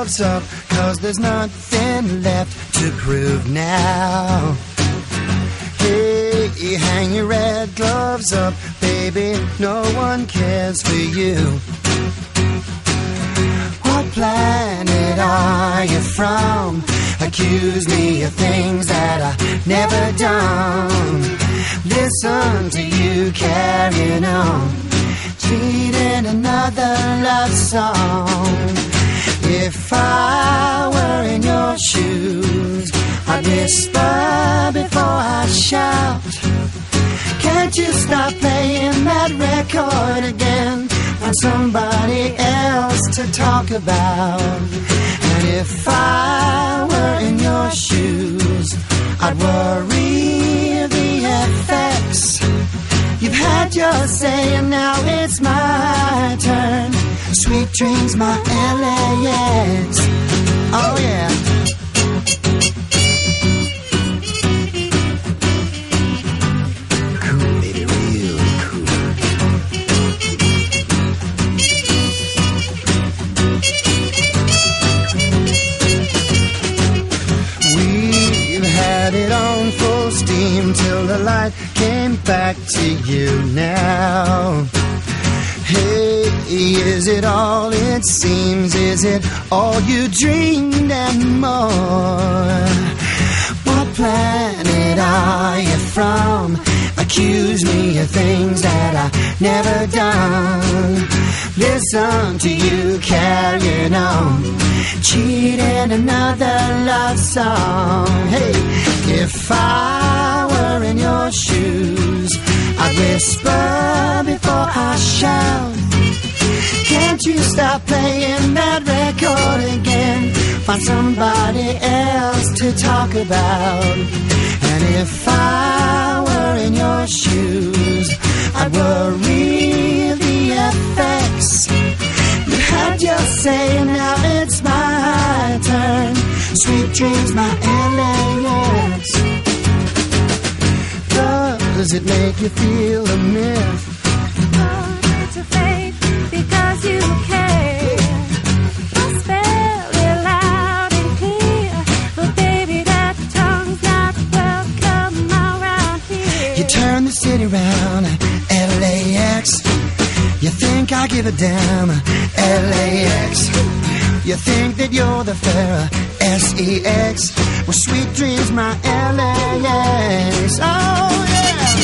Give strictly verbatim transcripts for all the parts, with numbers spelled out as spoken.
gloves up, 'cause there's nothing left to prove now. Hey, hang your red gloves up, baby, no one cares for you. What planet are you from? Accuse me of things that I never done. Listen to you carrying on, cheating another love song. If I were in your shoes, I'd whisper before I shout. Can't you stop playing that record again? Find somebody else to talk about. And if I were in your shoes, I'd worry the effects. You've had your say and now it's my turn. Sweet dreams, my L A X. Oh yeah. Cool, baby, real cool. We've had it on full steam till the light came back to you now. Hey, is it all it seems? Is it all you dreamed and more? What planet are you from? Accuse me of things that I never done. Listen to you carrying on, cheating another love song. Hey, if I were in your shoes, I'd whisper before I shout. Can't you stop playing that record again? Find somebody else to talk about. And if I were in your shoes, I'd worry the effects. You had your say and now it's my turn. Sweet dreams, my L A X. Does it make you feel a myth? Oh, it's a fate because you care. I'll spell it loud and clear, but baby, that tongue's not welcome around here. You turn the city round, L A X. You think I give a damn, L A X. You think that you're the fairer, S E X. Well, sweet dreams, my L A X. Oh, yeah.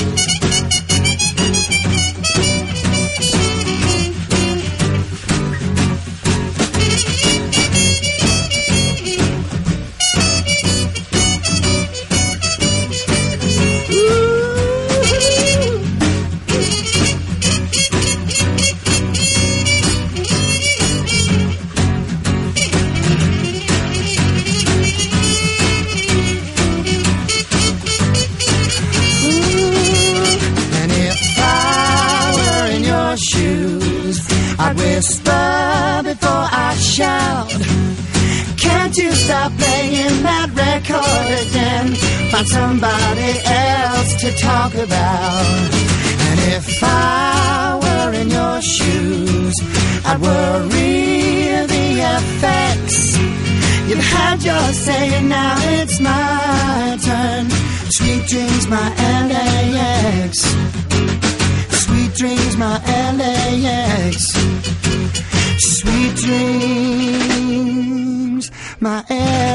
I'd whisper before I shout. Can't you stop playing that record again? Find somebody else to talk about. And if I were in your shoes, I'd worry the effects. You've had your say and now it's my turn. Sweet dreams, my L A X. Sweet dreams, my L A X. Sweet dreams, my L A X.